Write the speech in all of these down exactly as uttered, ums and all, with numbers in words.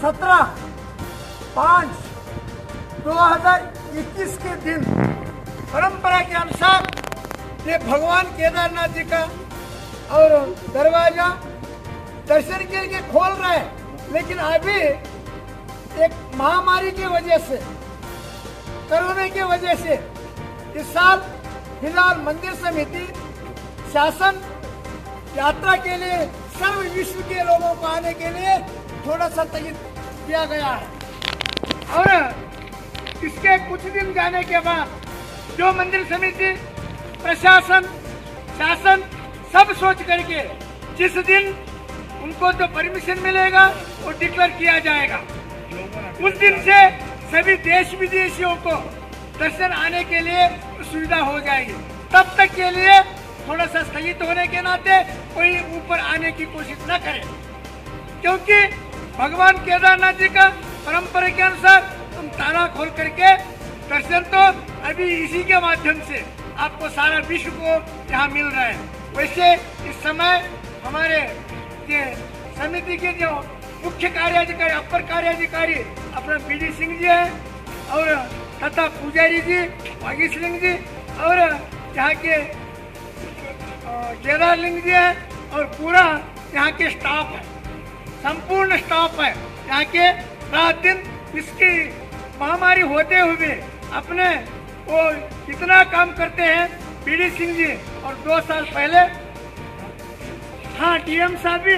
सत्रह पाँच दो हजार इक्कीस के दिन परंपरा के अनुसार ये भगवान केदारनाथ जी का और दरवाजा दर्शन के लिए खोल रहे हैं, लेकिन अभी एक महामारी की वजह से, कोरोना की वजह से इस साल फिलहाल मंदिर समिति शासन यात्रा के लिए सर्व विश्व के लोगों को आने के लिए थोड़ा सा स्थगित किया गया है। और इसके कुछ दिन जाने के बाद जो मंदिर समिति प्रशासन शासन सब सोच करके जिस दिन उनको जो परमिशन मिलेगा वो डिक्लेयर किया जाएगा, उस दिन से सभी देश विदेशियों को दर्शन आने के लिए सुविधा हो जाएगी। तब तक के लिए थोड़ा सा स्थगित होने के नाते कोई ऊपर आने की कोशिश न करे, क्योंकि भगवान केदारनाथ जी का परंपरा के अनुसार हम ताला खोल करके दर्शन तो अभी इसी के माध्यम से आपको सारा विश्व को यहाँ मिल रहा है। वैसे इस समय हमारे ये समिति के जो मुख्य कार्याधिकारी अपर कार्याधिकारी अपना बी डी सिंह जी है और तथा पुजारी जी वागी सिंह जी और यहाँ के केदार लिंग जी है और पूरा यहाँ के स्टाफ है, संपूर्ण स्टाफ है यहाँ के। रात दिन इसकी महामारी होते हुए अपने वो कितना काम करते हैं बी डी सिंह जी। और दो साल पहले हाँ डीएम साहब भी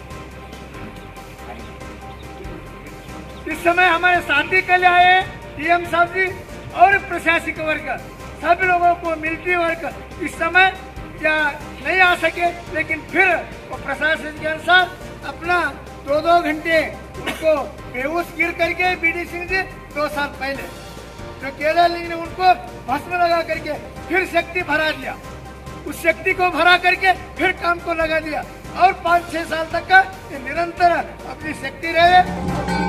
इस समय हमारे साथी कल आए, डीएम साहब जी और प्रशासनिक वर्ग सभी लोगों को मिलिट्री वर्ग इस समय या नहीं आ सके, लेकिन फिर वो प्रशासन के अनुसार अपना दो दो घंटे उनको बेहोश गिर करके बी डी सिंह जी दो साल पहले जो केदार लिंग ने उनको भस्म लगा करके फिर शक्ति भरा दिया, उस शक्ति को भरा करके फिर काम को लगा दिया और पाँच छह साल तक का ये निरंतर अपनी शक्ति रहे।